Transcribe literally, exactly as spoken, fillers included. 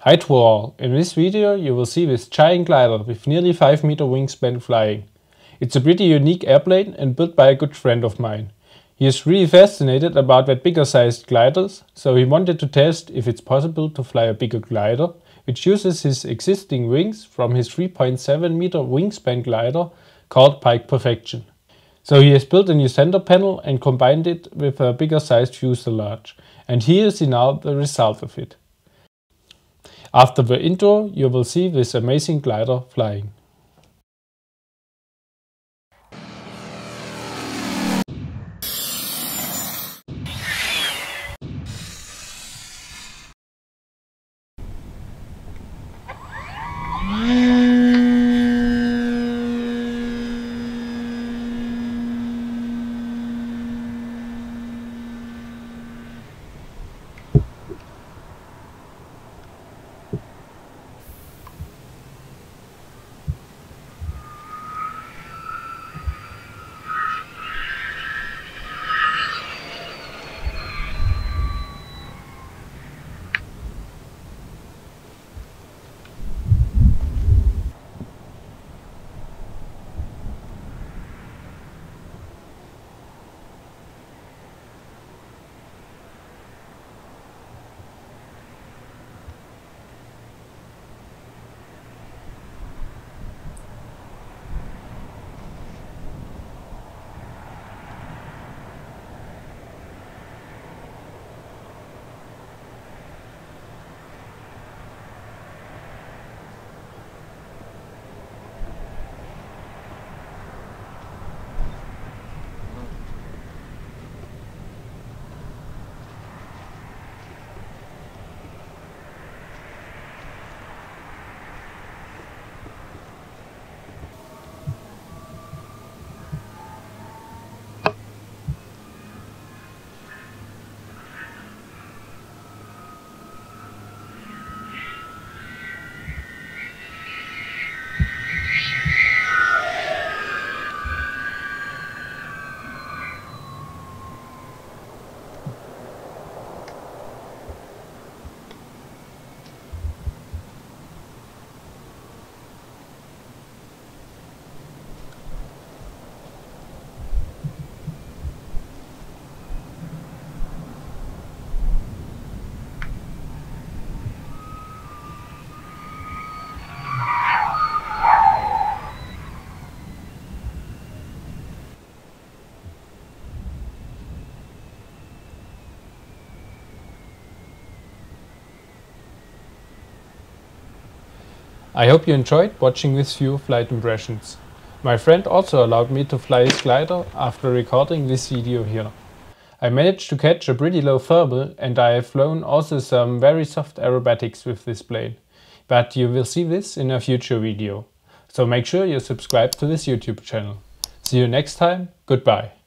Hi to all, in this video you will see this giant glider with nearly five meter wingspan flying. It's a pretty unique airplane and built by a good friend of mine. He is really fascinated about that bigger sized gliders, so he wanted to test if it's possible to fly a bigger glider, which uses his existing wings from his three point seven meter wingspan glider called Pike Perfection. So he has built a new center panel and combined it with a bigger sized fuselage, and here is now the result of it. After the intro you will see this amazing glider flying. I hope you enjoyed watching this few flight impressions. My friend also allowed me to fly his glider after recording this video here. I managed to catch a pretty low thermal and I have flown also some very soft aerobatics with this plane. But you will see this in a future video. So make sure you subscribe to this YouTube channel. See you next time, goodbye.